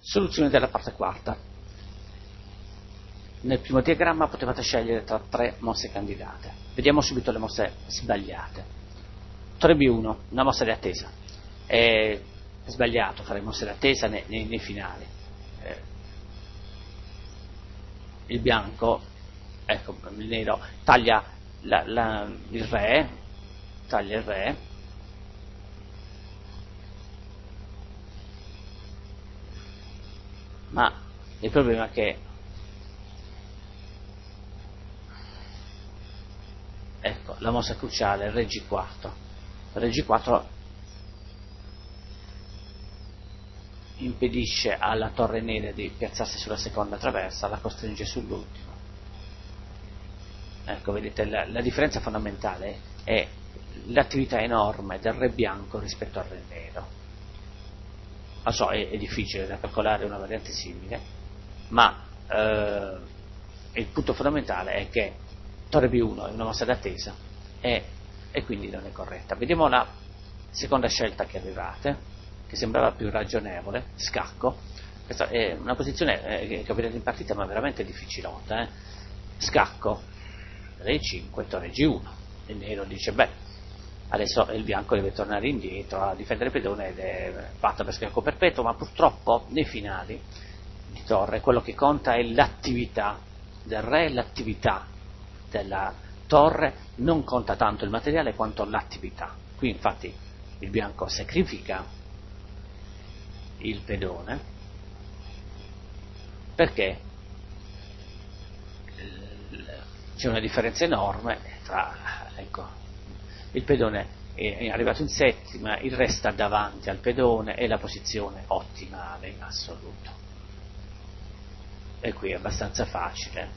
Soluzione della parte quarta. Nel primo diagramma potevate scegliere tra 3 mosse candidate. Vediamo subito le mosse sbagliate. Torre B1, una mossa di attesa. È sbagliato fare mosse di attesa nei finali. Il bianco, ecco, il nero taglia il re, ma il problema è che, ecco, la mossa cruciale è il re G4. Il re G4 impedisce alla torre nera di piazzarsi sulla seconda traversa, la costringe sull'ultima. Ecco, vedete, la differenza fondamentale è l'attività enorme del re bianco rispetto al re nero. Lo so, è difficile da calcolare una variante simile, ma il punto fondamentale è che torre B1 è una mossa d'attesa e quindi non è corretta. Vediamo la seconda scelta che avevate, che sembrava più ragionevole, scacco. Questa è una posizione che capirete in partita, ma veramente difficilota. Scacco, re 5, torre G1. Il nero dice, beh, adesso il bianco deve tornare indietro a difendere il pedone ed è fatta per scacco perpetuo, ma purtroppo nei finali di torre quello che conta è l'attività del re, l'attività della torre, non conta tanto il materiale quanto l'attività. Qui infatti il bianco sacrifica il pedone perché c'è una differenza enorme tra, ecco, il pedone è arrivato in settima, il re sta davanti al pedone e la posizione ottimale in assoluto. E qui è abbastanza facile,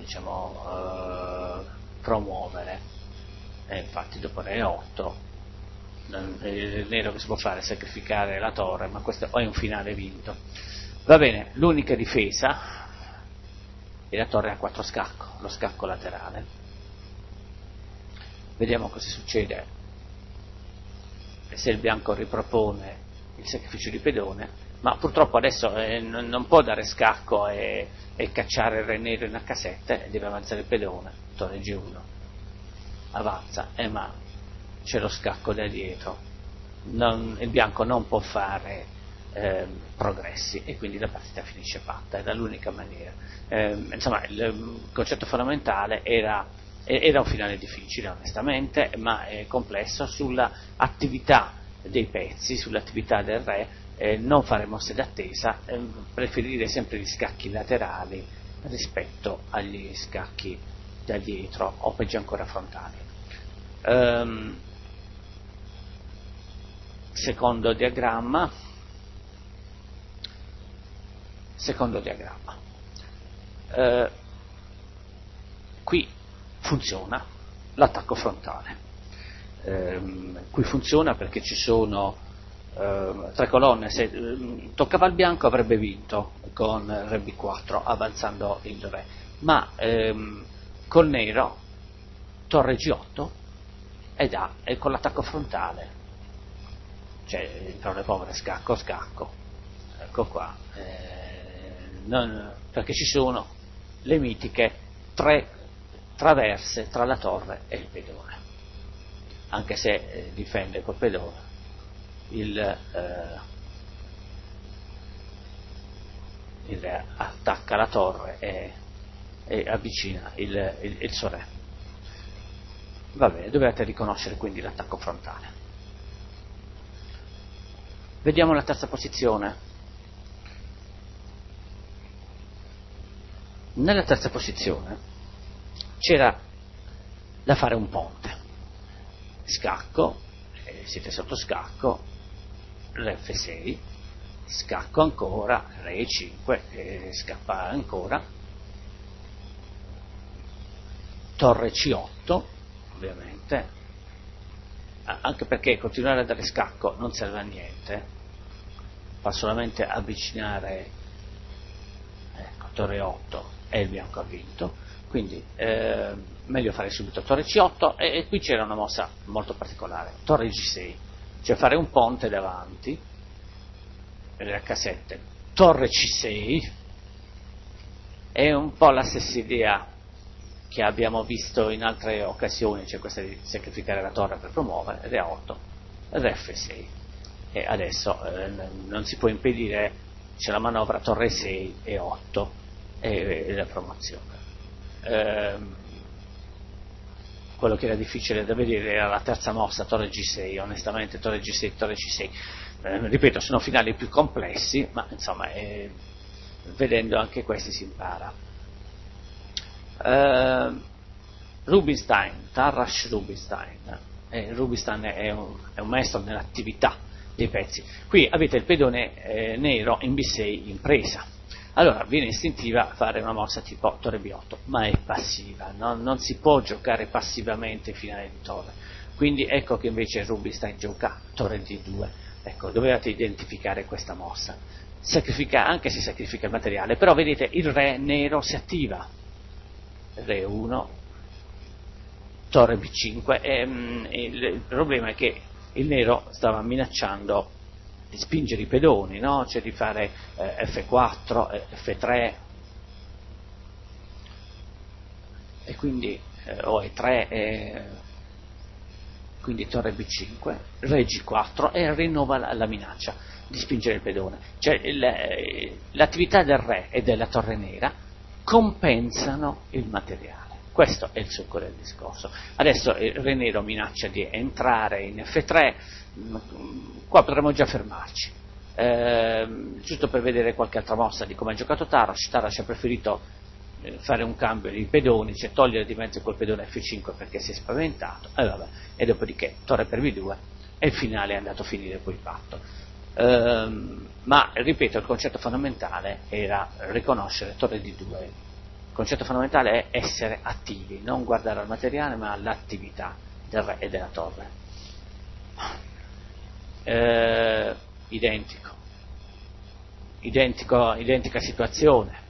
promuovere. E infatti dopo re 8 il nero che si può fare è sacrificare la torre, ma questo è un finale vinto. Va bene, l'unica difesa è la torre a 4 scacco, lo scacco laterale. Vediamo cosa succede se il bianco ripropone il sacrificio di pedone, ma purtroppo adesso non può dare scacco e cacciare il re nero in H7 e deve avanzare il pedone, torre G1 avanza, ma c'è lo scacco da dietro, il bianco non può fare progressi e quindi la partita finisce fatta, è l'unica maniera. Insomma, il concetto fondamentale era un finale difficile onestamente, ma complesso, sulla attività dei pezzi, sull'attività del re, non fare mosse d'attesa, preferire sempre gli scacchi laterali rispetto agli scacchi da dietro o peggio ancora frontali. Secondo diagramma. Qui funziona l'attacco frontale. Qui funziona perché ci sono 3 colonne. Se toccava al bianco avrebbe vinto con re B4 avanzando il re, ma col nero torre G8 e con l'attacco frontale, cioè in parole povere, scacco, ecco qua, perché ci sono le mitiche 3 traverse tra la torre e il pedone, anche se difende col pedone, il re attacca la torre e avvicina il suo re. Va bene, dovete riconoscere quindi l'attacco frontale. Vediamo la terza posizione. Nella terza posizione c'era da fare un ponte, scacco, siete sotto scacco, re F6, scacco ancora, re E5, scappa ancora, torre C8, ovviamente, anche perché continuare a dare scacco non serve a niente, fa solamente avvicinare, ecco, torre 8 e il bianco ha vinto, quindi meglio fare subito torre C8 e qui c'era una mossa molto particolare, torre G6, cioè fare un ponte davanti, H7, torre C6, è un po' la stessa idea che abbiamo visto in altre occasioni, cioè questa di sacrificare la torre per promuovere, re 8, re F6, e adesso non si può impedire, c'è la manovra torre 6 e 8 e la promozione. Quello che era difficile da vedere era la terza mossa, torre G6, onestamente torre G6, torre C6, ripeto, sono finali più complessi, ma insomma vedendo anche questi si impara. Rubinstein, Tarrasch Rubinstein, Rubinstein è un maestro nell'attività dei pezzi. Qui avete il pedone nero in B6 in presa, allora viene istintiva fare una mossa tipo torre B8, ma è passiva, non si può giocare passivamente in finale di torre, quindi ecco che invece Rubinstein gioca torre D2. Ecco, dovevate identificare questa mossa, anche se sacrifica il materiale, però vedete il re nero si attiva, re 1, torre B5, il problema è che il nero stava minacciando di spingere i pedoni, no? Cioè di fare F4, F3 e quindi o E3 quindi torre B5, re G4 e rinnova la minaccia di spingere il pedone. Cioè l'attività del re e della torre nera compensano il materiale. Questo è il succo del discorso. Adesso il re nero minaccia di entrare in F3, qua potremmo già fermarci. Giusto per vedere qualche altra mossa di come ha giocato Tarrasch. Tarrasch ha preferito fare un cambio di pedoni, cioè togliere di mezzo quel pedone F5 perché si è spaventato, e dopodiché torre per B2 e il finale è andato a finire quel patto. Ma ripeto, il concetto fondamentale era riconoscere torre D2. Il concetto fondamentale è essere attivi, non guardare al materiale ma all'attività del re e della torre. Identica situazione.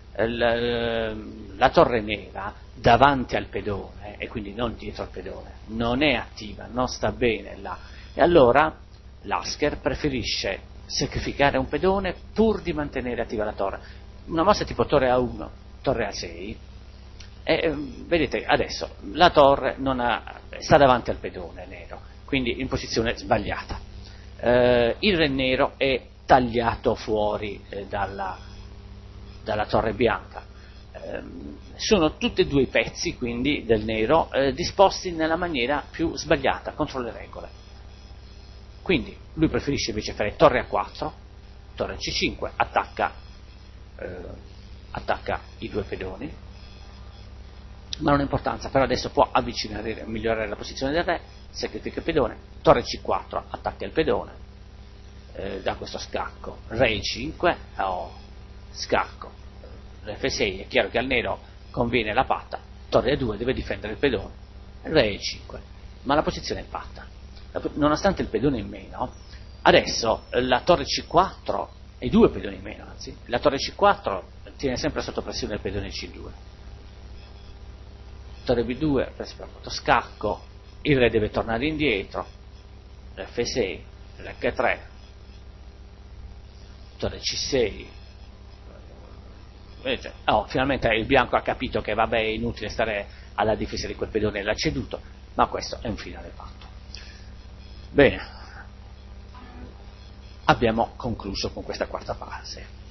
La torre nera davanti al pedone, e quindi non dietro al pedone, non è attiva, non sta bene là, e allora Lasker preferisce sacrificare un pedone pur di mantenere attiva la torre. Una mossa tipo torre A1, torre A6, e vedete adesso la torre sta davanti al pedone nero, quindi in posizione sbagliata. Il re nero è tagliato fuori dalla torre bianca. Sono tutti e due i pezzi quindi del nero disposti nella maniera più sbagliata, contro le regole. Quindi lui preferisce invece fare torre A4, torre C5, attacca i due pedoni, ma non ha importanza, però adesso può avvicinare, migliorare la posizione del re, sacrifica il pedone, torre C4, attacca il pedone, da questo scacco, re E5, scacco, F6, è chiaro che al nero conviene la patta, torre A2 deve difendere il pedone, re E5, ma la posizione è patta. Nonostante il pedone in meno, adesso la torre C4, e due pedoni in meno, anzi, la torre C4 tiene sempre sotto pressione il pedone C2. Torre B2, preso per fatto scacco, il re deve tornare indietro, F6, H3, torre C6, finalmente il bianco ha capito che vabbè è inutile stare alla difesa di quel pedone e l'ha ceduto, ma questo è un finale fatto. Bene, abbiamo concluso con questa quarta fase.